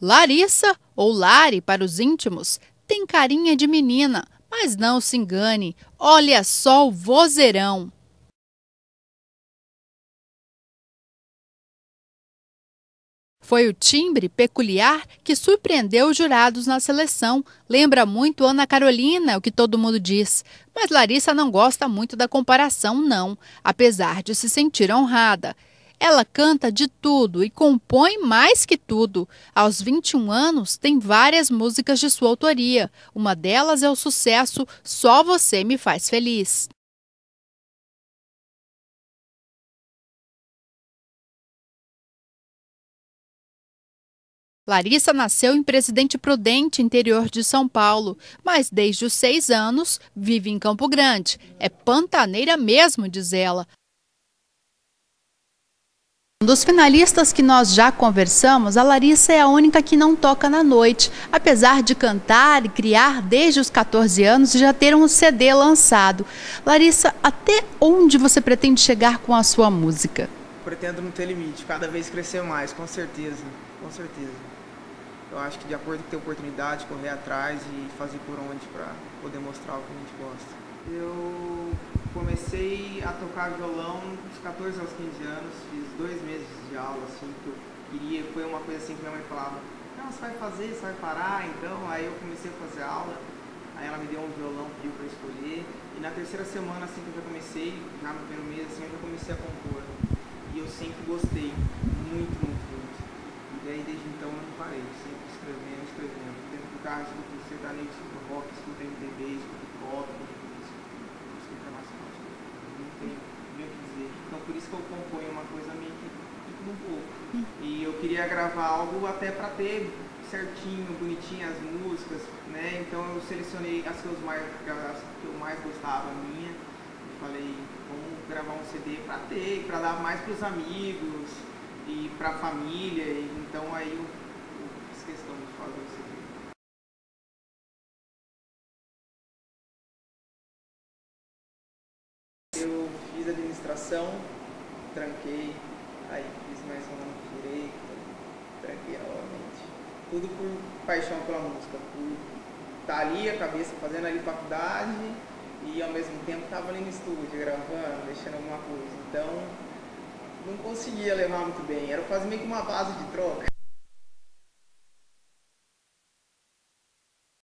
Larissa, ou Lari para os íntimos, tem carinha de menina, mas não se engane, olha só o vozeirão. Foi o timbre peculiar que surpreendeu os jurados na seleção. Lembra muito Ana Carolina, o que todo mundo diz. Mas Larissa não gosta muito da comparação, não, apesar de se sentir honrada. Ela canta de tudo e compõe mais que tudo. Aos 21 anos, tem várias músicas de sua autoria. Uma delas é o sucesso Só Você Me Faz Feliz. Larissa nasceu em Presidente Prudente, interior de São Paulo, mas desde os 6 anos vive em Campo Grande. É pantaneira mesmo, diz ela. Dos finalistas que nós já conversamos, a Larissa é a única que não toca na noite, apesar de cantar e criar desde os 14 anos e já ter um CD lançado. Larissa, até onde você pretende chegar com a sua música? Pretendo não ter limite, cada vez crescer mais, com certeza, com certeza. Eu acho que de acordo com ter oportunidade, correr atrás e fazer por onde para poder mostrar o que a gente gosta. Eu comecei a tocar violão dos 14 aos 15 anos, fiz 2 meses de aula, assim, que eu queria, foi uma coisa assim que minha mãe falava, não, você vai fazer, você vai parar, então, aí eu comecei a fazer aula, aí ela me deu um violão, pediu para escolher, e na terceira semana, assim, que eu já comecei, já no primeiro mês, assim, eu já comecei a compor, e eu sempre gostei, muito, muito, muito, e daí desde então eu não parei, sempre escrevendo, dentro do carro, escuto sertanejo, escuto rock, escuto MPB, escuto pop, então por isso que eu componho uma coisa meio que tudo um pouco. E eu queria gravar algo até para ter certinho, bonitinho as músicas, né? Então eu selecionei as que eu mais gostava minha. E falei, vamos gravar um CD para ter, para dar mais para os amigos e para a família. E então aí eu fiz questão de fazer o CD. Eu fiz administração, tranquei, aí fiz mais um ano de direito, tranquei novamente. Tudo por paixão pela música, por estar ali, a cabeça fazendo ali faculdade e ao mesmo tempo estava ali no estúdio, gravando, deixando alguma coisa. Então, não conseguia levar muito bem, era quase meio que uma base de troca.